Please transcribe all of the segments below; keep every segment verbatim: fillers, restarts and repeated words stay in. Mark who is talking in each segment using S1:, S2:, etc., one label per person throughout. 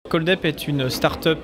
S1: Coldep est une start-up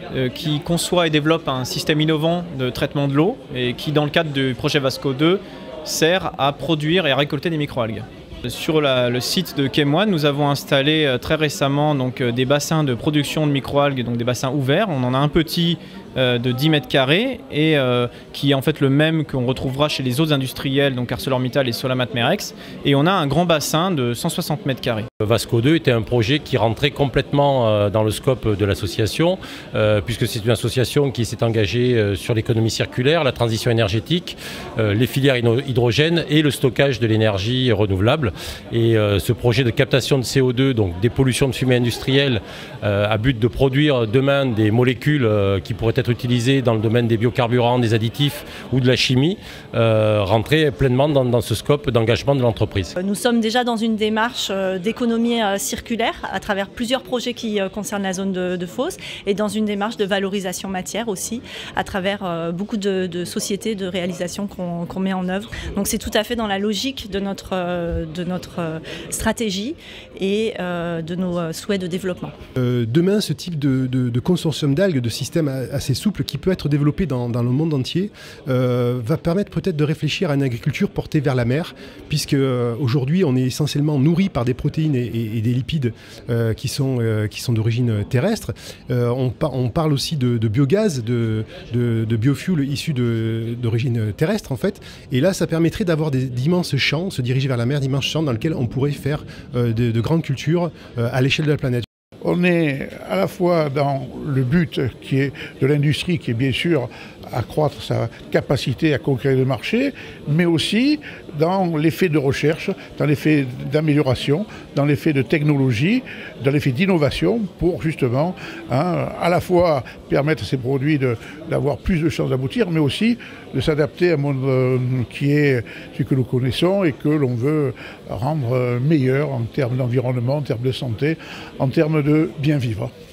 S1: qui conçoit et développe un système innovant de traitement de l'eau et qui, dans le cadre du projet Vasco deux, sert à produire et à récolter des microalgues. Sur la, le site de Kemoine, nous avons installé très récemment donc, des bassins de production de microalgues, donc des bassins ouverts. On en a un petit euh, de dix mètres carrés et euh, qui est en fait le même qu'on retrouvera chez les autres industriels, donc ArcelorMittal et Solamat Merex. Et on a un grand bassin de cent soixante mètres carrés.
S2: Vasco deux était un projet qui rentrait complètement dans le scope de l'association, euh, puisque c'est une association qui s'est engagée sur l'économie circulaire, la transition énergétique, euh, les filières hydrogène et le stockage de l'énergie renouvelable. Et euh, ce projet de captation de C O deux, donc des pollutions de fumée industrielle, euh, à but de produire demain des molécules euh, qui pourraient être utilisées dans le domaine des biocarburants, des additifs ou de la chimie, euh, rentrait pleinement dans, dans ce scope d'engagement de l'entreprise.
S3: Nous sommes déjà dans une démarche d'économie circulaire à travers plusieurs projets qui concernent la zone de, de Fos et dans une démarche de valorisation matière aussi à travers beaucoup de, de sociétés de réalisation qu'on qu'on met en œuvre. Donc c'est tout à fait dans la logique de notre, de notre stratégie et de nos souhaits de développement.
S4: Euh, demain, ce type de, de, de consortium d'algues, de système assez souple qui peut être développé dans, dans le monde entier, euh, va permettre peut-être de réfléchir à une agriculture portée vers la mer, puisque euh, aujourd'hui on est essentiellement nourri par des protéines et, et, et des lipides euh, qui sont, euh, qui sont d'origine terrestre. Euh, on, par, on parle aussi de, de biogaz, de, de, de biofuel issus d'origine terrestre en fait. Et là, ça permettrait d'avoir d'immenses champs, se diriger vers la mer, d'immenses champs dans lesquels on pourrait faire euh, de, de grandes cultures euh, à l'échelle de la planète.
S5: On est à la fois dans le but qui est de l'industrie, qui est bien sûr accroître sa capacité à conquérir le marché, mais aussi dans l'effet de recherche, dans l'effet d'amélioration, dans l'effet de technologie, dans l'effet d'innovation pour justement hein, à la fois permettre à ces produits d'avoir plus de chances d'aboutir, mais aussi de s'adapter à un monde euh, qui est ce que nous connaissons et que l'on veut rendre meilleur en termes d'environnement, en termes de santé, en termes de bien vivre.